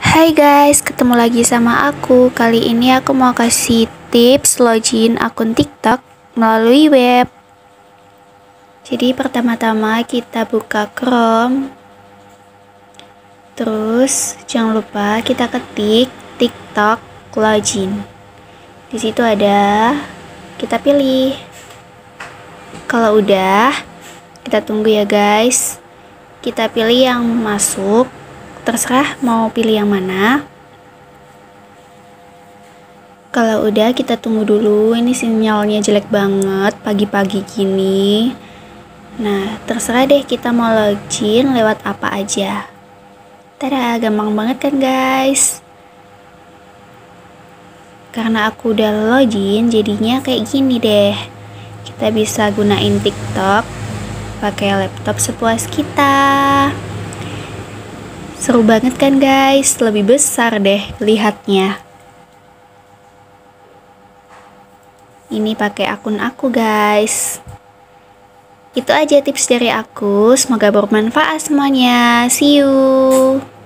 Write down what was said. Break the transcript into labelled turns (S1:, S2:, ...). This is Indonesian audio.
S1: Hai guys, ketemu lagi sama aku. Kali ini aku mau kasih tips login akun TikTok melalui web. Jadi pertama-tama kita buka Chrome. Terus jangan lupa kita ketik TikTok login. Di situ ada, kita pilih. Kalau udah, kita tunggu ya guys. Kita pilih yang masuk. Terserah mau pilih yang mana. Kalau udah, kita tunggu dulu. Ini sinyalnya jelek banget pagi-pagi gini. Nah, terserah deh kita mau login lewat apa aja. Tada, gampang banget kan guys? Karena aku udah login, jadinya kayak gini deh. Kita bisa gunain TikTok pakai laptop sepuas kita. Seru banget kan guys? Lebih besar deh lihatnya. Ini pakai akun aku guys. Itu aja tips dari aku. Semoga bermanfaat semuanya. See you.